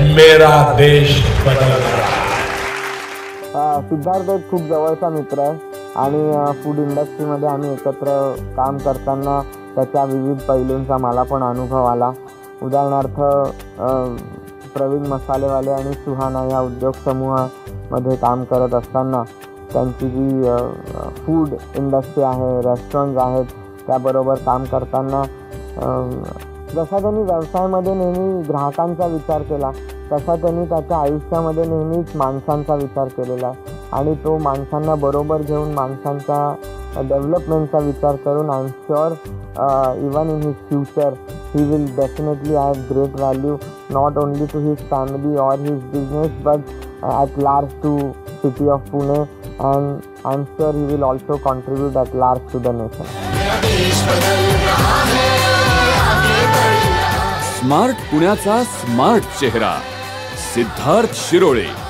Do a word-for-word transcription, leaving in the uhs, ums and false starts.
मेरा देश बदल रहा है। सिद्धार्थ एक खूप जवळचा मित्र आहे आणि फूड इंडस्ट्रीमध्ये आम्ही एकत्र काम करताना त्याच्या विविध पैलूंचा मला पण अनुभव आला। उदाहरणार्थ प्रवीण मसालेवाले आणि सुहाना या उद्योग समूहामध्ये काम करत असताना त्यांची जी फूड इंडस्ट्री आहे, रेस्टॉरंट्स आहेत, त्याबरोबर काम करताना जसा त्यांनी व्यवसायामध्ये नेहमी ग्राहकांचा विचार केला तसा त्यांनी त्याच्या आयुष्यामध्ये नेहमीच माणसांचा विचार केलेला आहे आणि तो माणसांना बरोबर घेऊन माणसांच्या डेव्हलपमेंटचा विचार करून I am sure even in his future he will definitely have great value not only to his family और his business but at large to city of Pune and I am sure he will also contribute at large to the nation. Smart पुण्याचा smart चेहरा सिद्धार्थ शिरोळे।